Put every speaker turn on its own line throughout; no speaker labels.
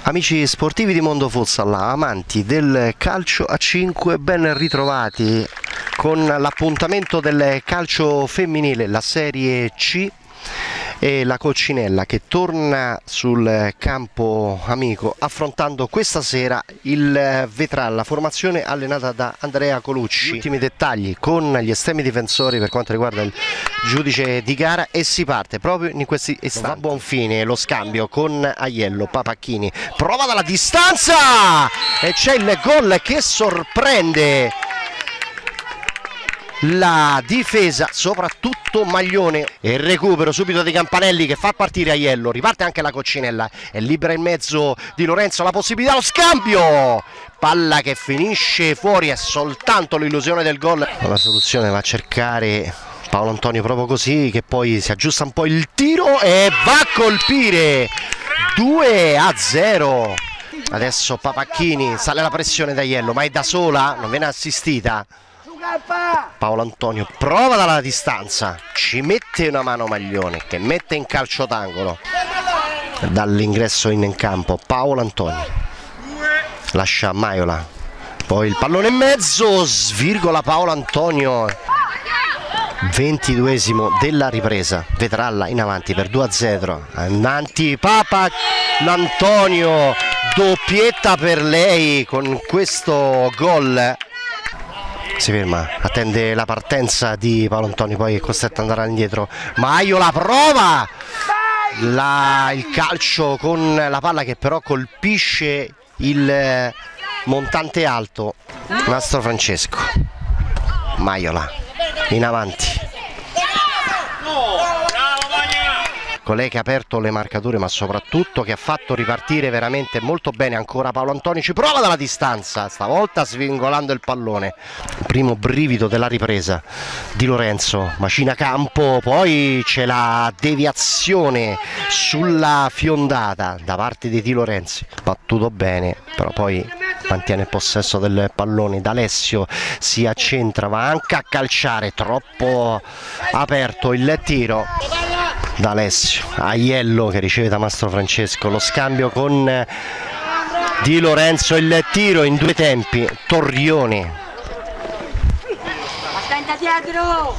Amici sportivi di Mondo Futsal, amanti del calcio a 5, ben ritrovati con l'appuntamento del calcio femminile, la Serie C e la Coccinella che torna sul campo amico affrontando questa sera il Vetralla, formazione allenata da Andrea Colucci. Ultimi dettagli con gli estremi difensori per quanto riguarda il giudice di gara e si parte proprio in questi istanti. A buon fine lo scambio con Aiello, Papacchini prova dalla distanza e c'è il gol che sorprende la difesa, soprattutto Maglione, e il recupero subito di Campanelli che fa partire Aiello, riparte anche la Coccinella, è libera in mezzo di Lorenzo, la possibilità, lo scambio, palla che finisce fuori, è soltanto l'illusione del gol. La soluzione va a cercare Paolo Antonio proprio così, che poi si aggiusta un po' il tiro e va a colpire 2-0. Adesso Papacchini, sale la pressione da Aiello, ma è da sola, non viene assistita. Paolo Antonio prova dalla distanza, ci mette una mano Maglione che mette in calcio d'angolo dall'ingresso in campo. Paolo Antonio lascia Maiola, poi il pallone in mezzo, svirgola Paolo Antonio. 22esimo della ripresa, Vetralla in avanti per 2-0, avanti Papa Antonio, doppietta per lei con questo gol. Si ferma, attende la partenza di Paolo Antonio, poi è costretto ad andare indietro. Maiola prova il calcio con la palla che però colpisce il montante alto. Mastro Francesco, Maiola in avanti. Colei che ha aperto le marcature ma soprattutto che ha fatto ripartire veramente molto bene ancora Paolo Antonio, ci prova dalla distanza, stavolta svingolando il pallone. Primo brivido della ripresa di Lorenzo, macina campo, poi c'è la deviazione sulla fiondata da parte di Di Lorenzi, battuto bene, però poi mantiene il possesso del pallone. D'Alessio si accentra, va anche a calciare, troppo aperto il tiro. D'Alessio, Aiello che riceve da Mastro Francesco, lo scambio con Di Lorenzo, il tiro in due tempi, Torrione.
Aspetta dietro!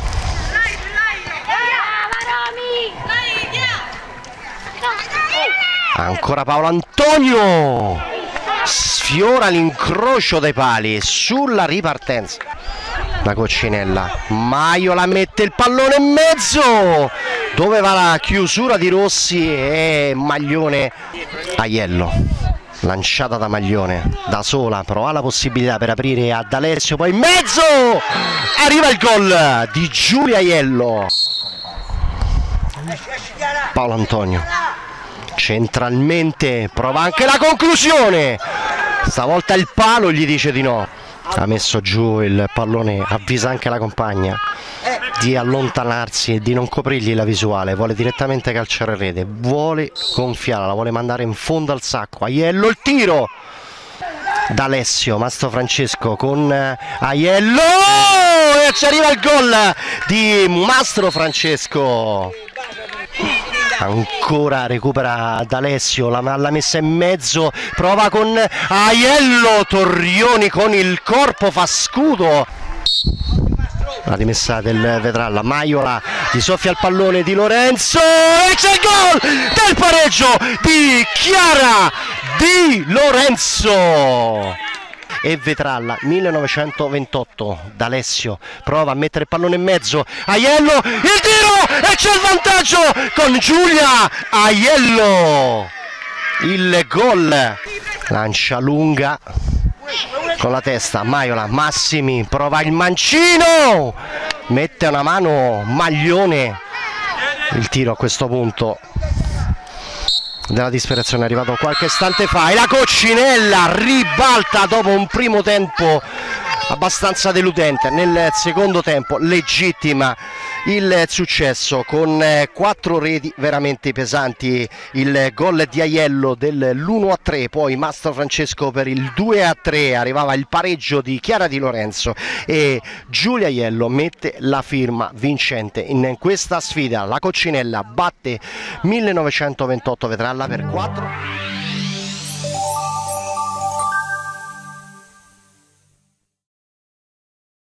Ancora Paolo Antonio, sfiora l'incrocio dei pali sulla ripartenza. La Coccinella, Maiola mette il pallone in mezzo, dove va la chiusura di Rossi e Maglione. Aiello, lanciata da Maglione, da sola, prova la possibilità per aprire a D'Alessio, poi in mezzo, arriva il gol di Giulia Aiello. Paolo Antonio, centralmente, prova anche la conclusione, stavolta il palo gli dice di no. Ha messo giù il pallone, avvisa anche la compagna di allontanarsi e di non coprirgli la visuale, vuole direttamente calciare rete, vuole gonfiarla, la vuole mandare in fondo al sacco. Aiello, il tiro, D'Alessio, Mastro Francesco con Aiello e ci arriva il gol di Mastro Francesco. Ancora recupera D'Alessio, la messa in mezzo, prova con Aiello, Torrioni con il corpo fa scudo. La rimessa del Vetralla, Maiola gli soffia il pallone di Lorenzo e c'è il gol del pareggio di Chiara Di Lorenzo. E Vetralla 1928, D'Alessio prova a mettere il pallone in mezzo, Aiello, il tiro e c'è il vantaggio con Giulia Aiello, il gol, lancia lunga con la testa, Maiola, Massimi prova il mancino, mette una mano Maglione, il tiro a questo punto della disperazione è arrivato qualche istante fa e la Coccinella ribalta dopo un primo tempo abbastanza deludente. Nel secondo tempo legittima il successo con 4 reti veramente pesanti, il gol di Aiello dell'1-3, poi Mastro Francesco per il 2-3, arrivava il pareggio di Chiara Di Lorenzo e Giulia Aiello mette la firma vincente in questa sfida. La Coccinella batte 1928 Vetralla per 4.